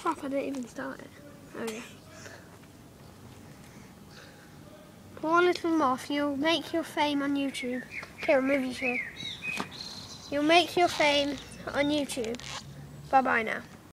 Crap, I didn't even start it. Okay. Poor little moth, you'll make your fame on YouTube. Okay, remove your shirt. You'll make your fame on YouTube. Bye-bye now.